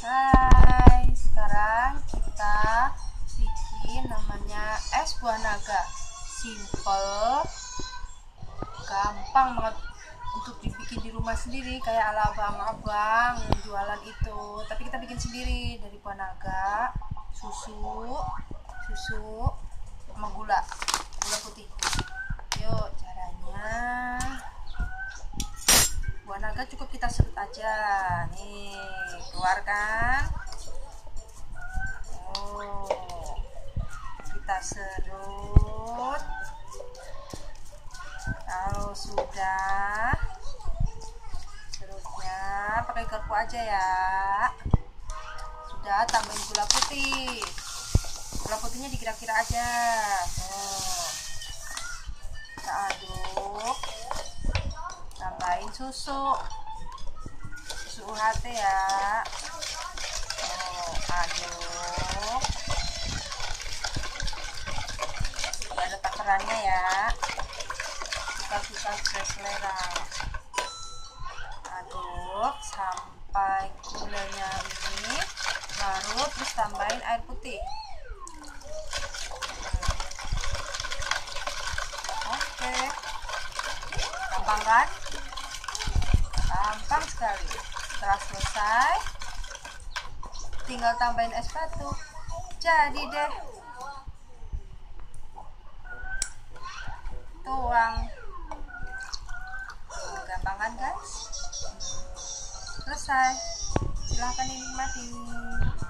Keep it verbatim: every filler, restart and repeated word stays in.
Hai, sekarang kita bikin namanya es buah naga. Simple, gampang banget untuk dibikin di rumah sendiri, kayak ala abang-abang yang jualan itu. Tapi kita bikin sendiri dari buah naga, susu, susu, sama gula, gula putih. Yuk caranya. Buah naga cukup kita serut aja. Nih, keluarkan. Oh, kita serut. Kalau sudah, serutnya pakai garpu aja ya. Sudah, tambahin gula putih. Gula putihnya dikira-kira aja. Oh, kita aduk. Tambahin susu, susu U H T ya. Oh, aduk. Tidak ada takarannya ya. Suka-suka selera. Aduk sampai gulanya ini larut, terus tambahin air putih. Oke, gampang kan? Gampang sekali. Setelah selesai, tinggal tambahin es batu. Jadi deh. Tuang. Gampang kan guys? Selesai. Silahkan dinikmati.